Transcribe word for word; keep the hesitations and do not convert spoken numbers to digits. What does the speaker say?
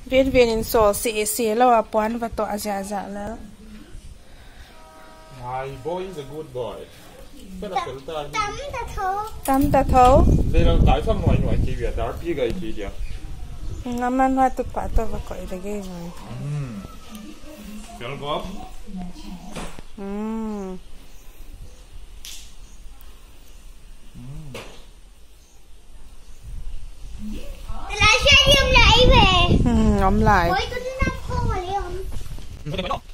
viên viên in sổ xì xì lâu à bón và tọa dạ dạแล้ว My boy is a good boy. Cái là tự ta. Tắm ta thấu. Tắm ta thấu. Đây là tại sao ngoài ngoài chỉ việc đó biết cái gì vậy? Ngắm ăn hoa tụt quả tôi và cõi là ghê rồi. Ừm. Cái đó. Ừm. Lại xe đi ông lại về. Ngắm lại. Ôi tôi đi nắp khô rồi đi ông.